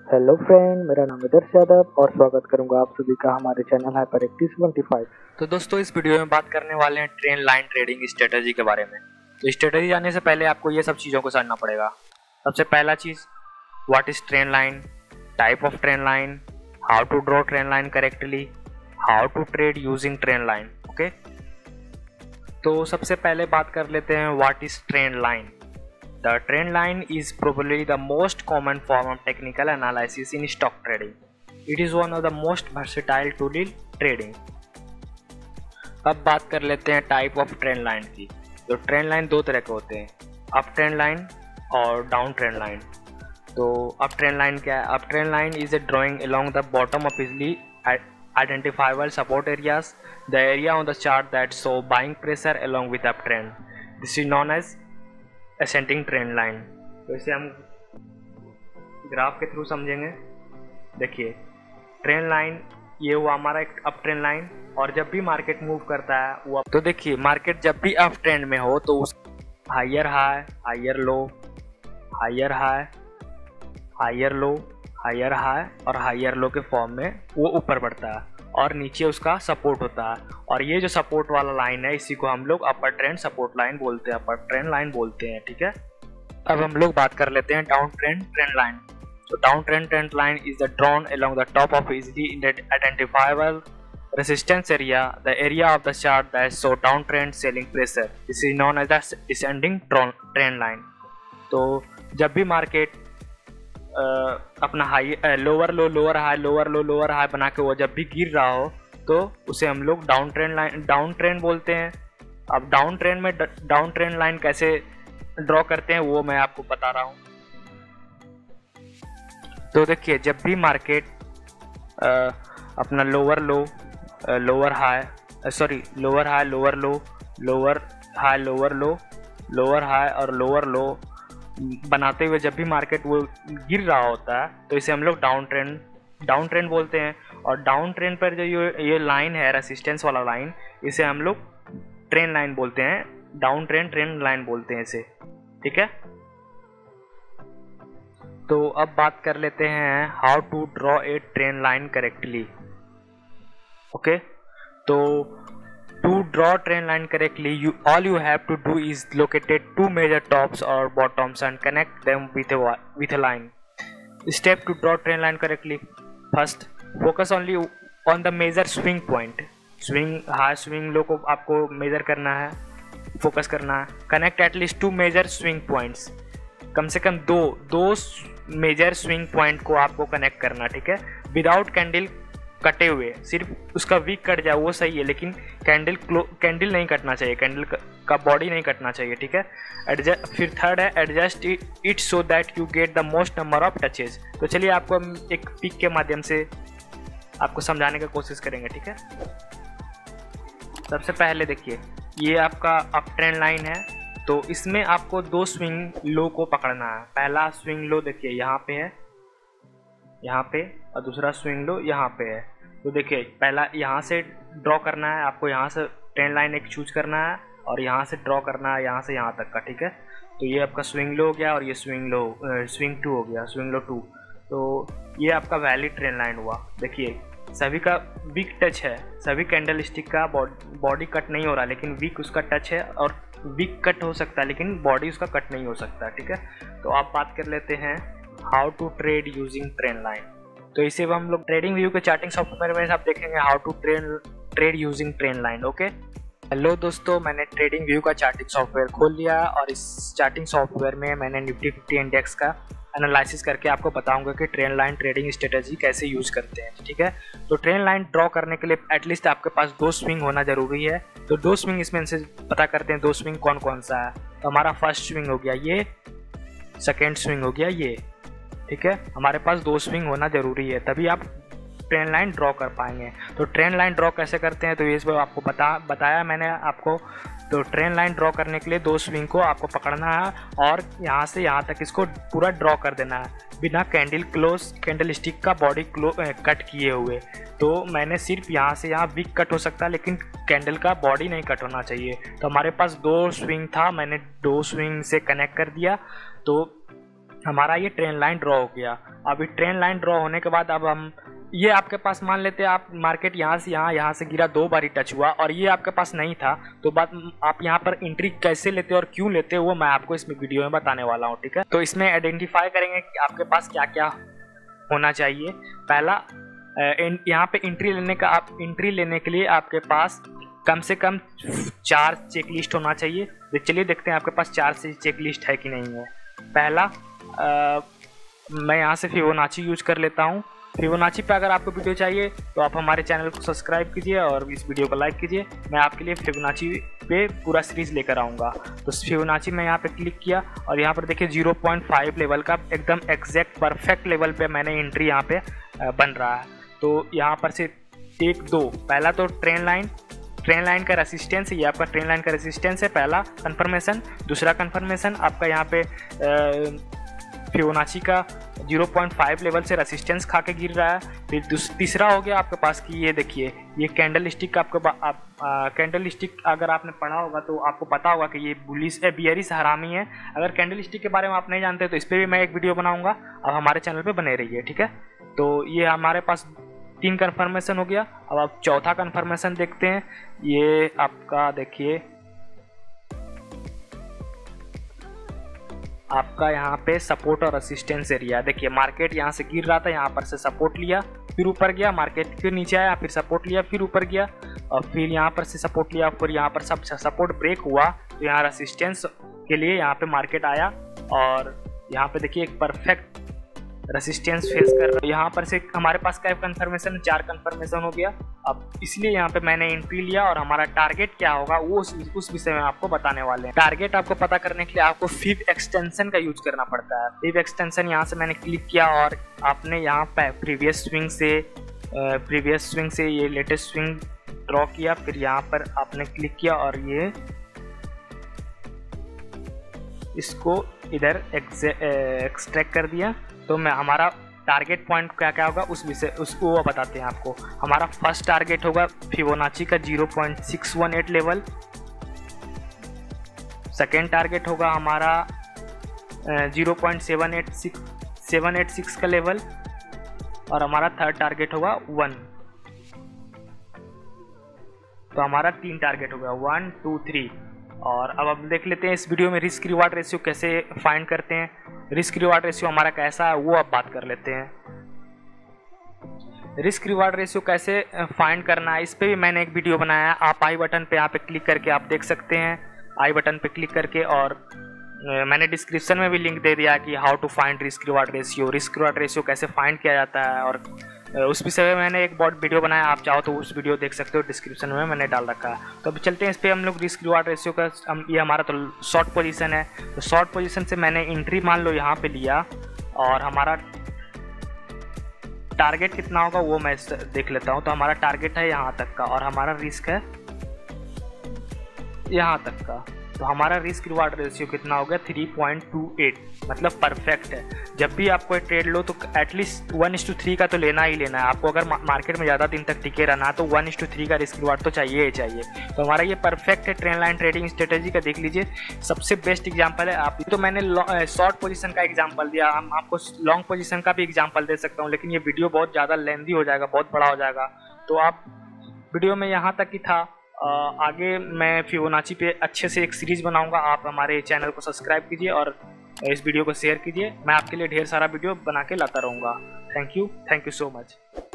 Hello friend, मेरा नाम है दर्श यादव और स्वागत करूंगा आप सभी का हमारे चैनल HyperActive75। तो दोस्तों इस वीडियो में बात करने वाले हैं ट्रेन लाइन ट्रेडिंग स्ट्रेटजी के बारे में। तो स्ट्रेटजी जानने से पहले आपको ये सब चीज़ों को समझना पड़ेगा। सबसे पहला चीज़, what is trend line, type of trend line, how to draw trend line correctly, how to trade using trend line. Okay, तो सबसे पहले बात कर लेते हैं what is trend line. The trend line is probably the most common form of technical analysis in stock trading. It is one of the most versatile tool in trading. अब बात कर लेते हैं टाइप ऑफ ट्रेंड लाइन की। तो trend line दो तरह के होते हैं, अप ट्रेंड लाइन और डाउन ट्रेंड लाइन। तो अप ट्रेंड लाइन क्या है? Up trend line is a drawing along the bottom of easily identifiable support areas, the area on the chart that show buying pressure along with uptrend. This is known as ascending trend line. तो इसे हम graph के through समझेंगे। देखिए, trend line ये हुआ हमारा एक अप ट्रेंड लाइन, और जब भी मार्केट मूव करता है वो तो देखिए मार्केट जब भी अप ट्रेंड में हो तो उस higher high, higher low, higher high, higher low, higher high और हायर लो के फॉर्म में वो ऊपर बढ़ता है और नीचे उसका सपोर्ट होता है। और ये जो सपोर्ट वाला लाइन है इसी को हम लोग अपर ट्रेंड सपोर्ट लाइन बोलते हैं, अपर ट्रेंड लाइन बोलते हैं। ठीक है, अब हम लोग बात कर लेते हैं डाउन ट्रेंड ट्रेंड लाइन। तो down trend trend line is the drawn along the top of easily identifiable resistance area, the area of the chart that show down trend selling pressure. This is known as the descending trend line. तो जब भी market अपना high lower low lower high lower low lower high बना के वो जब भी गिर रहा हो तो उसे हम लोग डाउन ट्रेंड बोलते हैं। अब डाउन ट्रेंड में डाउन ट्रेंड लाइन कैसे ड्रॉ करते हैं वो मैं आपको बता रहा हूँ। तो देखिए, जब भी मार्केट अपना lower low lower high sorry lower high lower low lower high lower low lower high और लोअर लो बनाते हुए जब भी मार्केट वो गिर रहा होता है तो इसे हम लोग डाउन ट्रेंड बोलते हैं। और डाउन ट्रेंड पर जो ये लाइन है रेसिस्टेंस वाला लाइन, इसे हम लोग ट्रेंड लाइन बोलते हैं, डाउन ट्रेंड लाइन बोलते हैं इसे। ठीक है, तो अब बात कर लेते हैं how to draw a trend line correctly. Okay, तो to draw trend line correctly, all you have to do is locate two major tops or bottoms and connect them with a line. Step to draw trend line correctly. First, focus only on the major swing point. Swing high, swing low को आपको measure करना है, focus करना है. Connect at least two major swing points. कम से कम दो major swing point को आपको कनेक्ट करना। ठीक है, विदाउट कैंडल कटे हुए, सिर्फ उसका वीक कट जाए वो सही है, लेकिन कैंडल नहीं कटना चाहिए, कैंडल का बॉडी नहीं कटना चाहिए। ठीक है, फिर थर्ड है adjust it so that you get the most number of touches. तो चलिए आपको हम एक पिक के माध्यम से आपको समझाने की कोशिश करेंगे। ठीक है, सबसे पहले देखिए, ये आपका अप ट्रेंड लाइन है, तो इसमें आपको दो स्विंग लो को पकड़ना है। पहला स्विंग लो देखिए यहाँ पे है, यहाँ पे, और दूसरा स्विंग लो यहाँ पे है। तो देखिए पहला यहाँ से ड्रॉ करना है आपको, यहाँ से ट्रेंड लाइन एक चूज करना है और यहाँ से ड्रॉ करना है यहाँ से यहाँ तक का। ठीक है, तो ये आपका स्विंग लो हो गया और ये स्विंग टू हो गया, स्विंग लो टू। तो ये आपका वैलिड ट्रेंड लाइन हुआ। देखिए सभी का वीक टच है, सभी कैंडल स्टिक का बॉडी कट नहीं हो रहा, लेकिन वीक उसका टच है, और वीक कट हो सकता है लेकिन बॉडी उसका कट नहीं हो सकता। ठीक है, तो आप बात कर लेते हैं how to trade using trend line. तो इसे हम लोग ट्रेडिंग व्यू के चार्टिंग सॉफ्टवेयर में आप देखेंगे how to trade using trend line. Okay, hello दोस्तों, मैंने ट्रेडिंग व्यू का चार्टिंग सॉफ्टवेयर खोल लिया और इस चार्टिंग सॉफ्टवेयर में मैंने निफ्टी 50 इंडेक्स का एनालिसिस करके आपको बताऊंगा कि ट्रेंड लाइन ट्रेडिंग स्ट्रेटजी कैसे यूज करते हैं। ठीक है, तो ट्रेंड लाइन ड्रॉ करने के लिए एटलीस्ट आपके पास दो स्विंग होना जरूरी है। तो दो स्विंग इसमें से पता करते हैं, दो स्विंग कौन कौन सा है। तो हमारा फर्स्ट स्विंग हो गया ये, सेकेंड स्विंग हो गया ये। ठीक है, हमारे पास दो स्विंग होना जरूरी है, तभी आप ट्रेंड लाइन ड्रॉ कर पाएंगे। तो ट्रेंड लाइन ड्रॉ कैसे करते हैं तो ये सब आपको बताया मैंने आपको। तो ट्रेंड लाइन ड्रॉ करने के लिए दो स्विंग को आपको पकड़ना है और यहाँ से यहाँ तक इसको पूरा ड्रॉ कर देना है, बिना कैंडल स्टिक का बॉडी कट किए हुए। तो मैंने सिर्फ यहाँ से यहाँ वीक कट हो सकता है, लेकिन कैंडल का बॉडी नहीं कट होना चाहिए। तो हमारे पास दो स्विंग था, मैंने दो स्विंग से कनेक्ट कर दिया। तो हमारा ये ट्रेन लाइन ड्रॉ हो गया। अभी ट्रेन लाइन ड्रॉ होने के बाद अब हम ये आपके पास मान लेते हैं आप मार्केट यहाँ से यहाँ से गिरा, 2 बार ही टच हुआ और ये आपके पास नहीं था, तो बात आप यहाँ पर एंट्री कैसे लेते और क्यों लेते हो वो मैं आपको इसमें वीडियो में बताने वाला हूँ, ठीक है। तो इसमें आइडेंटिफाई करेंगे कि आपके पास क्या क्या होना चाहिए। पहला, यहाँ पे एंट्री लेने के लिए आपके पास कम से कम 4 चेक लिस्ट होना चाहिए। तो चलिए देखते हैं आपके पास 4 से चेक लिस्ट है कि नहीं है। पहला, मैं यहाँ से फिबोनाची यूज कर लेता हूँ। फिबोनाची पे अगर आपको वीडियो चाहिए तो आप हमारे चैनल को सब्सक्राइब कीजिए और इस वीडियो को लाइक कीजिए। मैं आपके लिए फिबोनाची पे पूरा सीरीज लेकर आऊँगा। तो फिबोनाची में यहाँ पे क्लिक किया और यहाँ पर देखिए 0.5 लेवल का एकदम एग्जैक्ट परफेक्ट लेवल पे मैंने एंट्री यहाँ पे बन रहा है। तो यहाँ पर से 1 2, पहला तो ट्रेन लाइन का रेसिस्टेंस, ये आपका ट्रेन लाइन का रेसिस्टेंस है पहला कंफर्मेशन। दूसरा कंफर्मेशन आपका यहाँ पे फिबोनाची का 0.5 लेवल से रेसिस्टेंस खा के गिर रहा है। फिर तीसरा हो गया आपके पास कि ये देखिए ये कैंडल स्टिक, आपको कैंडल स्टिक अगर आपने पढ़ा होगा तो आपको पता होगा कि ये बुलिश बियरिश हरामी है। अगर कैंडल स्टिक के बारे में आप नहीं जानते तो इस पर भी मैं एक वीडियो बनाऊंगा, अब हमारे चैनल पे बने रहिए, ठीक है। तो ये हमारे पास 3 कन्फर्मेशन हो गया। अब आप चौथा कन्फर्मेशन देखते हैं। ये आपका देखिए आपका यहाँ पे सपोर्ट और रेसिस्टेंस एरिया, देखिए मार्केट यहाँ से गिर रहा था, यहाँ पर से सपोर्ट लिया, फिर ऊपर गया, मार्केट फिर नीचे आया, फिर सपोर्ट लिया, फिर ऊपर गया और फिर यहाँ पर से सपोर्ट लिया, फिर यहाँ पर सब सपोर्ट ब्रेक हुआ तो यहाँ रेसिस्टेंस के लिए यहाँ पे मार्केट आया और यहाँ पे देखिए एक परफेक्ट रेसिस्टेंस फेस कर रहा है। यहाँ पर से हमारे पास क्या कंफर्मेशन, 4 कंफर्मेशन हो गया। अब इसलिए यहाँ पे मैंने एंट्री लिया और हमारा टारगेट क्या होगा वो उस विषय में आपको बताने वाले हैं। टारगेट आपको पता करने के लिए आपको फिब एक्सटेंशन का यूज करना पड़ता है। फिब एक्सटेंशन यहाँ से मैंने क्लिक किया और आपने यहाँ पे प्रीवियस स्विंग से ये लेटेस्ट स्विंग ड्रॉ किया, फिर यहाँ पर आपने क्लिक किया और ये इसको इधर एक्सट्रैक्ट कर दिया। तो मैं हमारा टारगेट पॉइंट क्या क्या होगा उसको वो बताते हैं आपको। हमारा फर्स्ट टारगेट होगा फिबोनाची का 0.618 लेवल। सेकेंड टारगेट होगा हमारा 0.786 का लेवल और हमारा थर्ड टारगेट होगा 1। तो हमारा 3 टारगेट हो गया 1 2 3। और अब हम देख लेते हैं इस वीडियो में रिस्क रिवार्ड रेशियो कैसे फाइंड करते हैं। रिस्क रिवार्ड रेशियो हमारा कैसा है वो अब बात कर लेते हैं। रिस्क रिवार्ड रेशियो कैसे फाइंड करना है इस पे भी मैंने एक वीडियो बनाया है। आप आई बटन पे यहाँ पे क्लिक करके आप देख सकते हैं, आई बटन पे क्लिक करके, और मैंने डिस्क्रिप्शन में भी लिंक दे दिया कि how to find risk reward ratio कैसे फाइंड किया जाता है, और उस विषय में मैंने एक बहुत वीडियो बनाया, आप चाहो तो उस वीडियो देख सकते हो, डिस्क्रिप्शन में मैंने डाल रखा है। तो अभी चलते हैं इस पर हम लोग रिस्क रिवार्ड रेशियो का। ये हमारा तो शॉर्ट पोजीशन है, तो शॉर्ट पोजीशन से मैंने एंट्री मान लो यहाँ पे लिया और हमारा टारगेट कितना होगा वो मैं देख लेता हूँ। तो हमारा टारगेट है यहाँ तक का और हमारा रिस्क है यहाँ तक का। तो हमारा रिस्क रिवार्ड रेशियो कितना हो गया 3.28, मतलब परफेक्ट है। जब भी आपको एक ट्रेड लो तो एटलीस्ट 1:3 का तो लेना ही लेना है आपको। अगर मार्केट में ज़्यादा दिन तक टिके रहना है तो 1:3 का रिस्क रिवार्ड तो चाहिए ही चाहिए। तो हमारा ये परफेक्ट है ट्रेंड लाइन ट्रेडिंग स्ट्रेटेजी का। देख लीजिए सबसे बेस्ट एग्जाम्पल है। आप तो मैंने शॉर्ट पोजीशन का एग्जाम्पल दिया, हम आपको लॉन्ग पोजीशन का भी एग्जाम्पल दे सकता हूँ, लेकिन ये वीडियो बहुत ज़्यादा लेंदी हो जाएगा, बहुत बड़ा हो जाएगा। तो आप वीडियो में यहाँ तक ही था। आगे मैं फिबोनाची पे अच्छे से एक सीरीज बनाऊंगा। आप हमारे चैनल को सब्सक्राइब कीजिए और इस वीडियो को शेयर कीजिए। मैं आपके लिए ढेर सारा वीडियो बना के लाता रहूँगा। Thank you so much.